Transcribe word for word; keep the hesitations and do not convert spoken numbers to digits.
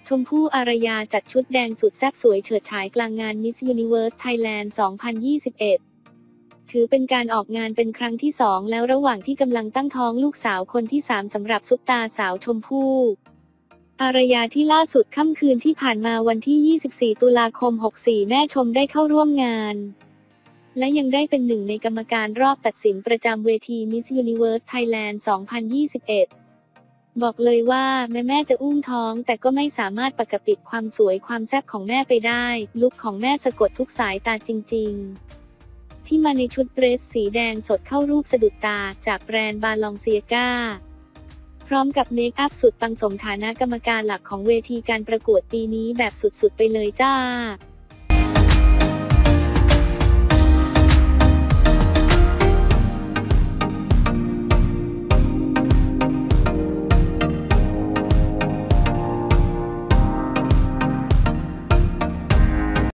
ชมพู่อารยาจัดชุดแดงสุดแซ่บสวยเฉิดฉายกลางงาน Miss Universe Thailand สองพันยี่สิบเอ็ด ถือเป็นการออกงานเป็นครั้งที่สองแล้วระหว่างที่กำลังตั้งท้องลูกสาวคนที่สามสำหรับซุปตาสาวชมพู่อารยาที่ล่าสุดค่ำคืนที่ผ่านมาวันที่ ยี่สิบสี่ ตุลาคม หกสี่ แม่ชมได้เข้าร่วมงานและยังได้เป็นหนึ่งในกรรมการรอบตัดสินประจำเวที Miss Universe Thailand สองพันยี่สิบเอ็ด บอกเลยว่าแม่แม่จะอุ้มท้องแต่ก็ไม่สามารถปกปิดความสวยความแซ่บของแม่ไปได้ลุคของแม่สะกดทุกสายตาจริงๆที่มาในชุดเดรสสีแดงสดเข้ารูปสะดุดตาจากแบรนด์บาลองเซียกาพร้อมกับเมคอัพสุดปังสมฐานะกรรมการหลักของเวทีการประกวดปีนี้แบบสุดๆไปเลยจ้า